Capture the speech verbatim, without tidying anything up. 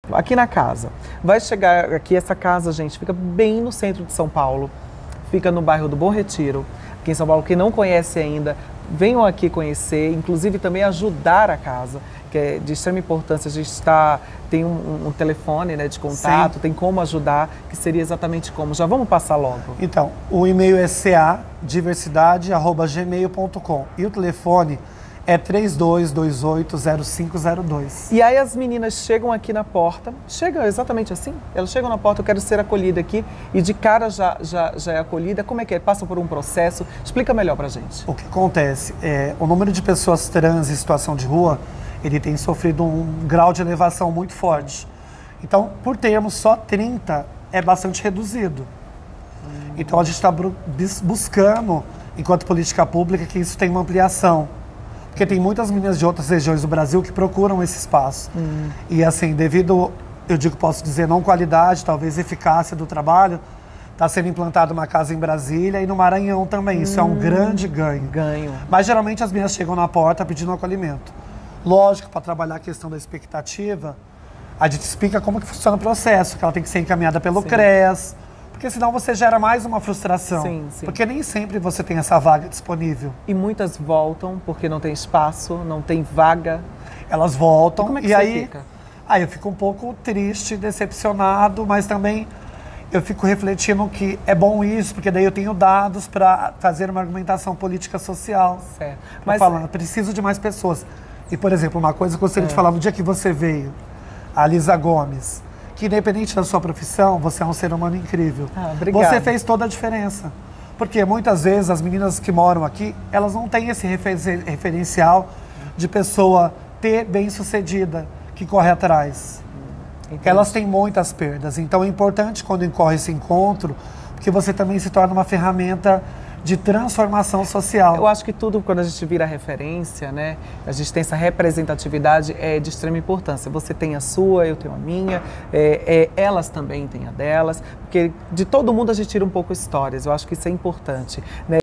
aqui na casa. Vai chegar aqui, essa casa, gente, fica bem no centro de São Paulo. Fica no bairro do Bom Retiro, aqui em São Paulo. Quem não conhece ainda, venham aqui conhecer, inclusive também ajudar a casa, que é de extrema importância. A gente está, tem um, um telefone, né, de contato, Sim. tem como ajudar, que seria exatamente como. Já vamos passar logo. Então, o e-mail é ca diversidade arroba gmail ponto com e o telefone é três dois dois oito zero cinco zero dois. E aí as meninas chegam aqui na porta, chegam exatamente assim? Elas chegam na porta, eu quero ser acolhida aqui, e de cara já, já, já é acolhida. Como é que é? Passam por um processo? Explica melhor pra gente. O que acontece? É, o número de pessoas trans em situação de rua, ele tem sofrido um grau de elevação muito forte. Então, por termos só trinta, é bastante reduzido. Hum. Então a gente está buscando, enquanto política pública, que isso tenha uma ampliação. Porque tem muitas meninas de outras regiões do Brasil que procuram esse espaço. Hum. E assim, devido, eu digo, posso dizer, não qualidade, talvez eficácia do trabalho, está sendo implantada uma casa em Brasília e no Maranhão também. Hum. Isso é um grande ganho. Ganho. Mas geralmente as meninas chegam na porta pedindo acolhimento. Lógico, para trabalhar a questão da expectativa, a gente explica como que funciona o processo, que ela tem que ser encaminhada pelo Sim. CREAS, porque senão você gera mais uma frustração. Sim, sim. Porque nem sempre você tem essa vaga disponível. E muitas voltam porque não tem espaço, não tem vaga. Elas voltam. E como é que e você aí, fica? Aí eu fico um pouco triste, decepcionado, mas também eu fico refletindo que é bom isso, porque daí eu tenho dados para fazer uma argumentação política social. Certo. Mas falando, preciso de mais pessoas. E, por exemplo, uma coisa que eu gostaria é. de falar, no dia que você veio, a Lisa Gomes, que independente da sua profissão, você é um ser humano incrível. Ah, obrigada. Você fez toda a diferença. Porque muitas vezes as meninas que moram aqui, elas não têm esse refer referencial de pessoa ter bem-sucedida, que corre atrás. Entendi. Elas têm muitas perdas. Então é importante quando ocorre esse encontro, porque você também se torna uma ferramenta de transformação social. Eu acho que tudo, quando a gente vira referência, né, a gente tem essa representatividade, é de extrema importância. Você tem a sua, eu tenho a minha, é, é, elas também têm a delas, porque de todo mundo a gente tira um pouco histórias. Eu acho que isso é importante, né?